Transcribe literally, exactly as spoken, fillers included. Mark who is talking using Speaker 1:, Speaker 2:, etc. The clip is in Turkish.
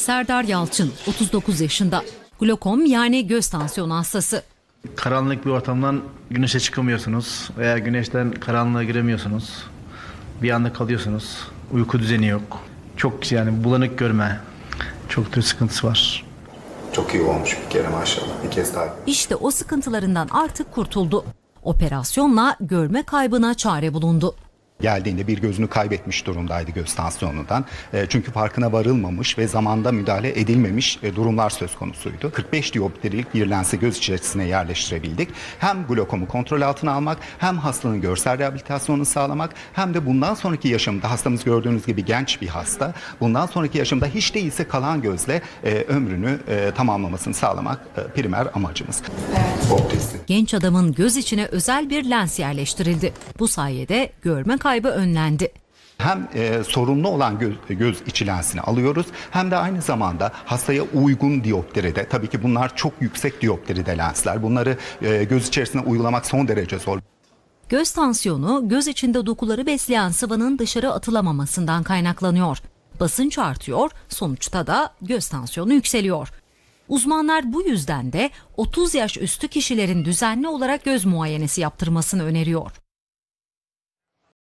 Speaker 1: Serdar Yalçın, otuz dokuz yaşında. Glokom yani göz tansiyonu hastası.
Speaker 2: Karanlık bir ortamdan güneşe çıkamıyorsunuz veya güneşten karanlığa giremiyorsunuz. Bir anda kalıyorsunuz. Uyku düzeni yok. Çok yani bulanık görme. Çok tür sıkıntısı var.
Speaker 3: Çok iyi olmuş bir kere maşallah. Bir kez daha.
Speaker 1: İşte o sıkıntılarından artık kurtuldu. Operasyonla görme kaybına çare bulundu.
Speaker 4: Geldiğinde bir gözünü kaybetmiş durumdaydı göz tansiyonundan. E, çünkü farkına varılmamış ve zamanda müdahale edilmemiş e, durumlar söz konusuydu. kırk beş dioptrilik bir lensi göz içerisine yerleştirebildik. Hem glokomu kontrol altına almak, hem hastanın görsel rehabilitasyonunu sağlamak, hem de bundan sonraki yaşamda, hastamız gördüğünüz gibi genç bir hasta, bundan sonraki yaşamda hiç değilse kalan gözle e, ömrünü e, tamamlamasını sağlamak e, primer amacımız.
Speaker 3: Evet.
Speaker 1: Genç adamın göz içine özel bir lens yerleştirildi. Bu sayede görme kaybı önlendi.
Speaker 4: Hem e, sorunlu olan göz, göz içi lensini alıyoruz, hem de aynı zamanda hastaya uygun dioptride, tabii ki bunlar çok yüksek dioptride lensler, bunları e, göz içerisine uygulamak son derece zor.
Speaker 1: Göz tansiyonu göz içinde dokuları besleyen sıvının dışarı atılamamasından kaynaklanıyor. Basınç artıyor, sonuçta da göz tansiyonu yükseliyor. Uzmanlar bu yüzden de otuz yaş üstü kişilerin düzenli olarak göz muayenesi yaptırmasını öneriyor.